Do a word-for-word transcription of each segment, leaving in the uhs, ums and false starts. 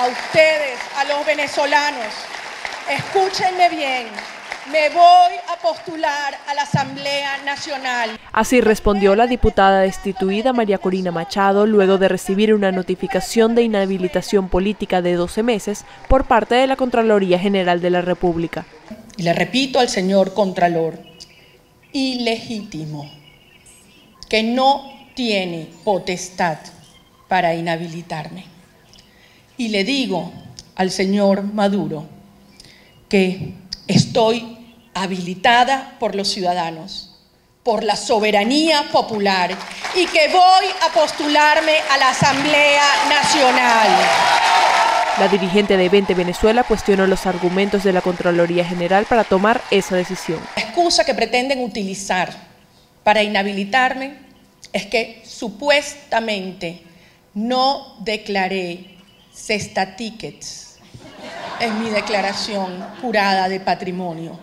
a ustedes, a los venezolanos, escúchenme bien, me voy a postular a la Asamblea Nacional. Así respondió la diputada destituida María Corina Machado luego de recibir una notificación de inhabilitación política de doce meses por parte de la Contraloría General de la República. Y le repito al señor Contralor, ilegítimo, que no tiene potestad para inhabilitarme. Y le digo al señor Maduro que estoy habilitada por los ciudadanos, por la soberanía popular y que voy a postularme a la Asamblea Nacional. La dirigente de Vente Venezuela cuestionó los argumentos de la Contraloría General para tomar esa decisión. La excusa que pretenden utilizar para inhabilitarme es que supuestamente no declaré cesta tickets en mi declaración jurada de patrimonio.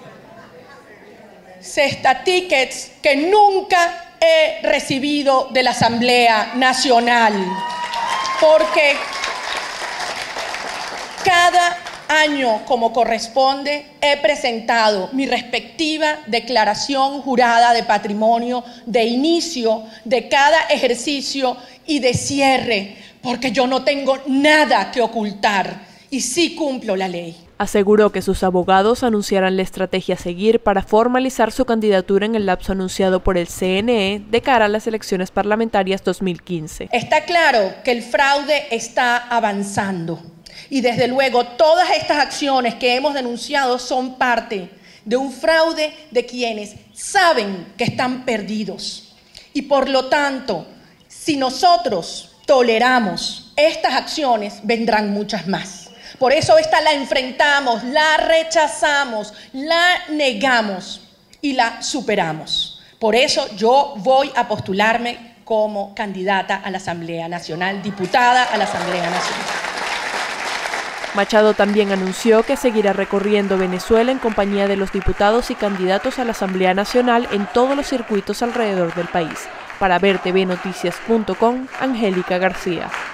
Cesta tickets que nunca he recibido de la Asamblea Nacional, porque cada año, como corresponde, he presentado mi respectiva declaración jurada de patrimonio de inicio de cada ejercicio y de cierre, porque yo no tengo nada que ocultar y sí cumplo la ley. Aseguró que sus abogados anunciarán la estrategia a seguir para formalizar su candidatura en el lapso anunciado por el C N E de cara a las elecciones parlamentarias dos mil quince. Está claro que el fraude está avanzando y desde luego todas estas acciones que hemos denunciado son parte de un fraude de quienes saben que están perdidos. Y por lo tanto, si nosotros toleramos estas acciones, vendrán muchas más. Por eso esta la enfrentamos, la rechazamos, la negamos y la superamos. Por eso yo voy a postularme como candidata a la Asamblea Nacional, diputada a la Asamblea Nacional. Machado también anunció que seguirá recorriendo Venezuela en compañía de los diputados y candidatos a la Asamblea Nacional en todos los circuitos alrededor del país. Para ver T V Noticias punto com, Angélica García.